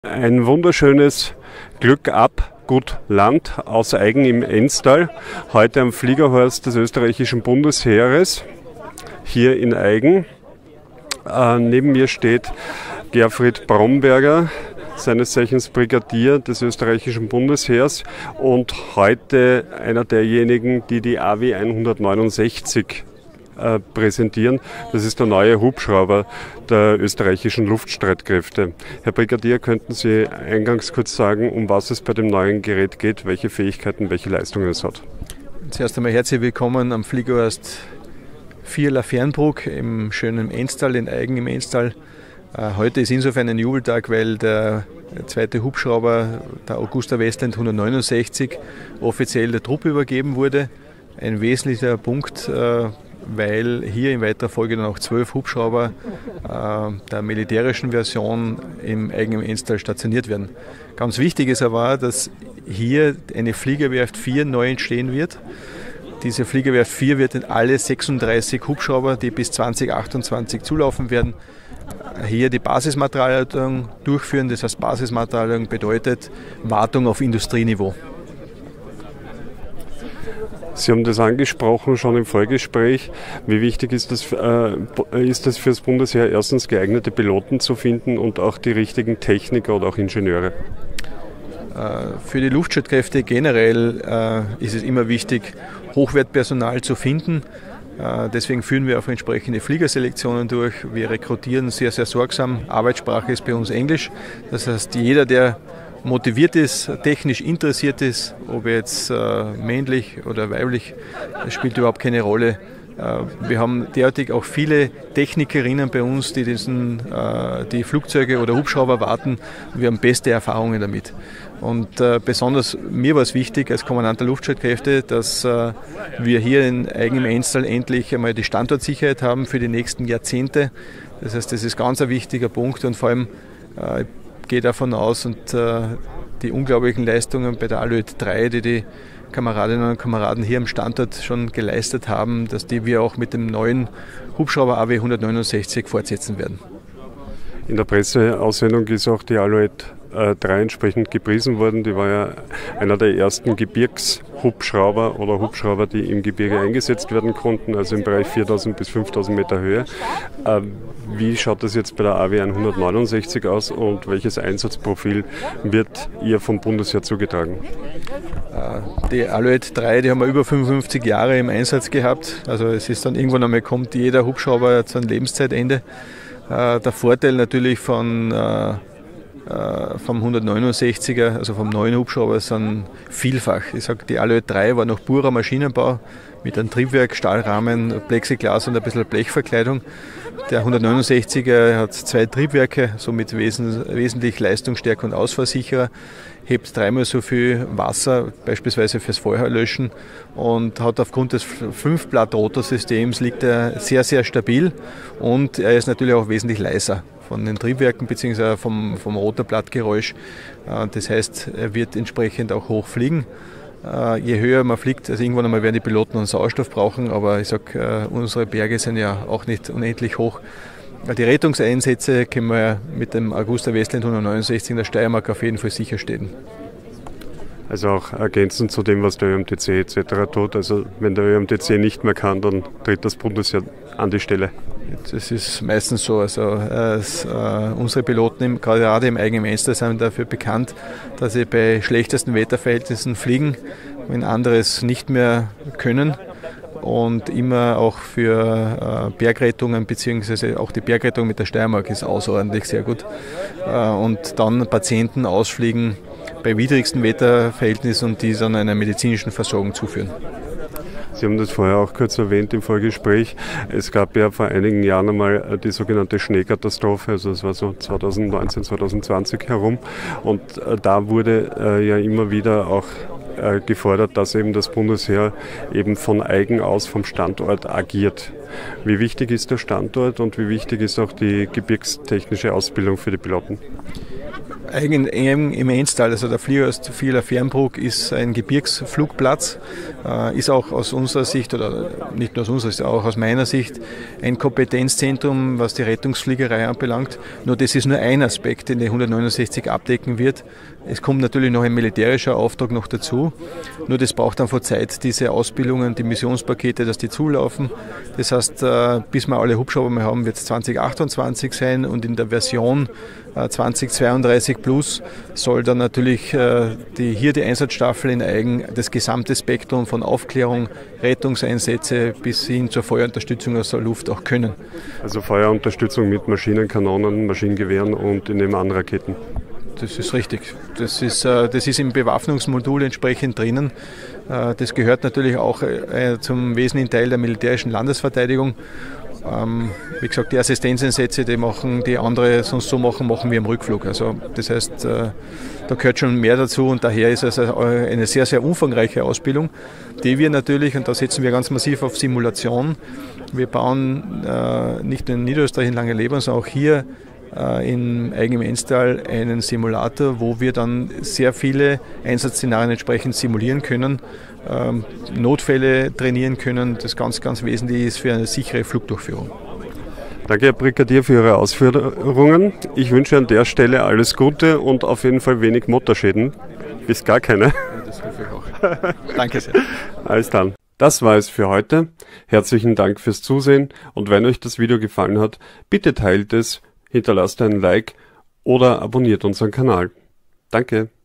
Ein wunderschönes Glück ab, gut Land aus Aigen im Enstal. Heute am Fliegerhorst des österreichischen Bundesheeres hier in Aigen. Neben mir steht Gerfried Bromberger, seines Zeichens Brigadier des österreichischen Bundesheers und heute einer derjenigen, die die AW 169 präsentieren. Das ist der neue Hubschrauber der österreichischen Luftstreitkräfte. Herr Brigadier, könnten Sie eingangs kurz sagen, um was es bei dem neuen Gerät geht, welche Fähigkeiten, welche Leistungen es hat? Zuerst einmal herzlich willkommen am Fliegerhorst 4 La Fernbruck im schönen Enstal, in Aigen im Enstal. Heute ist insofern ein Jubeltag, weil der zweite Hubschrauber, der Augusta Westland 169, offiziell der Truppe übergeben wurde. Ein wesentlicher Punkt, weil hier in weiterer Folge dann auch 12 Hubschrauber der militärischen Version im eigenen Enstal stationiert werden. Ganz wichtig ist aber, dass hier eine Fliegerwerft 4 neu entstehen wird. Diese Fliegerwerft 4 wird in alle 36 Hubschrauber, die bis 2028 zulaufen werden, hier die Basismaterialierung durchführen. Das heißt, Basismaterialierung bedeutet Wartung auf Industrieniveau. Sie haben das angesprochen schon im Vorgespräch. Wie wichtig ist es für das Bundesheer, erstens geeignete Piloten zu finden und auch die richtigen Techniker oder auch Ingenieure? Für die Luftstreitkräfte generell ist es immer wichtig, Hochwertpersonal zu finden. Deswegen führen wir auch entsprechende Fliegerselektionen durch. Wir rekrutieren sehr, sehr sorgsam. Arbeitssprache ist bei uns Englisch. Das heißt, jeder, der motiviert ist, technisch interessiert ist, ob jetzt männlich oder weiblich, das spielt überhaupt keine Rolle. Wir haben derartig auch viele Technikerinnen bei uns, die die Flugzeuge oder Hubschrauber warten. Wir haben beste Erfahrungen damit. Und besonders mir war es wichtig als Kommandant der Luftstreitkräfte, dass wir hier in Aigen im Enstal endlich einmal die Standortsicherheit haben für die nächsten Jahrzehnte. Das heißt, das ist ganz ein wichtiger Punkt und vor allem gehe davon aus und die unglaublichen Leistungen bei der Alouette 3, die Kameradinnen und Kameraden hier am Standort schon geleistet haben, dass die wir auch mit dem neuen Hubschrauber AW 169 fortsetzen werden. In der Presseaussendung ist auch die Alouette 3 entsprechend gepriesen worden. Die war ja einer der ersten Gebirgshubschrauber oder Hubschrauber, die im Gebirge eingesetzt werden konnten, also im Bereich 4000 bis 5000 Meter Höhe. Wie schaut das jetzt bei der AW 169 aus und welches Einsatzprofil wird ihr vom Bundesheer zugetragen? Die Alouette 3, die haben wir über 55 Jahre im Einsatz gehabt. Also es ist dann irgendwann einmal, kommt jeder Hubschrauber zu einem Lebenszeitende. Der Vorteil natürlich vom 169er, also vom neuen Hubschrauber, sind vielfach. Ich sage, die Alouette 3 war noch purer Maschinenbau mit einem Triebwerk, Stahlrahmen, Plexiglas und ein bisschen Blechverkleidung. Der 169er hat 2 Triebwerke, somit wesentlich leistungsstärker und ausfallsicherer, hebt 3-mal so viel Wasser, beispielsweise fürs Feuerlöschen, und hat aufgrund des 5-Blatt-Rotorsystems liegt er sehr, sehr stabil und er ist natürlich auch wesentlich leiser von den Triebwerken bzw. vom Rotorblattgeräusch. Das heißt, er wird entsprechend auch hoch fliegen. Je höher man fliegt, also irgendwann einmal werden die Piloten einen Sauerstoff brauchen, aber ich sage, unsere Berge sind ja auch nicht unendlich hoch. Die Rettungseinsätze können wir mit dem Augusta Westland 169 in der Steiermark auf jeden Fall sicherstellen. Also auch ergänzend zu dem, was der ÖMTC etc. tut. Also wenn der ÖMTC nicht mehr kann, dann tritt das Bundesheer an die Stelle. Das ist meistens so. Also unsere Piloten gerade im eigenen Enstal sind dafür bekannt, dass sie bei schlechtesten Wetterverhältnissen fliegen, wenn andere es nicht mehr können. Und immer auch für Bergrettungen, beziehungsweise auch die Bergrettung mit der Steiermark ist außerordentlich sehr gut. Und dann Patienten ausfliegen bei widrigsten Wetterverhältnissen und die dann einer medizinischen Versorgung zuführen. Sie haben das vorher auch kurz erwähnt im Vorgespräch. Es gab ja vor einigen Jahren einmal die sogenannte Schneekatastrophe, also es war so 2019, 2020 herum. Und da wurde ja immer wieder auch gefordert, dass eben das Bundesheer eben von Aigen aus vom Standort agiert. Wie wichtig ist der Standort und wie wichtig ist auch die gebirgstechnische Ausbildung für die Piloten? Eigen im Enstal, also der Fliegerhorst Vierler Fernbruck, ist ein Gebirgsflugplatz, ist auch aus unserer Sicht, oder nicht nur aus unserer Sicht, auch aus meiner Sicht, ein Kompetenzzentrum, was die Rettungsfliegerei anbelangt. Nur das ist nur ein Aspekt, den die 169 abdecken wird. Es kommt natürlich noch ein militärischer Auftrag noch dazu. Nur das braucht dann vor Zeit, diese Ausbildungen, die Missionspakete, dass die zulaufen. Das heißt, bis wir alle Hubschrauber mehr haben, wird es 2028 sein, und in der Version 2032 plus soll dann natürlich die Einsatzstaffel in Aigen das gesamte Spektrum von Aufklärung, Rettungseinsätze bis hin zur Feuerunterstützung aus der Luft auch können. Also Feuerunterstützung mit Maschinen, Kanonen, Maschinengewehren und in dem an Raketen. Das ist richtig. Das ist im Bewaffnungsmodul entsprechend drinnen. Das gehört natürlich auch zum wesentlichen Teil der militärischen Landesverteidigung. Wie gesagt, die Assistenzeinsätze, die andere sonst so machen, machen wir im Rückflug. Also das heißt, da gehört schon mehr dazu, und daher ist es eine sehr, sehr umfangreiche Ausbildung, die wir natürlich, und da setzen wir ganz massiv auf Simulation. Wir bauen nicht nur in Niederösterreich in Langerleben, sondern auch hier in Aigen im Enstal einen Simulator, wo wir dann sehr viele Einsatzszenarien entsprechend simulieren können, Notfälle trainieren können. Das ganz, ganz wesentlich ist für eine sichere Flugdurchführung. Danke, Herr Brigadier, für Ihre Ausführungen. Ich wünsche an der Stelle alles Gute und auf jeden Fall wenig Motorschäden, bis gar keine. Ja, das hoffe ich auch. Danke sehr. Alles dann. Das war es für heute. Herzlichen Dank fürs Zusehen, und wenn euch das Video gefallen hat, bitte teilt es, hinterlasst einen Like oder abonniert unseren Kanal. Danke.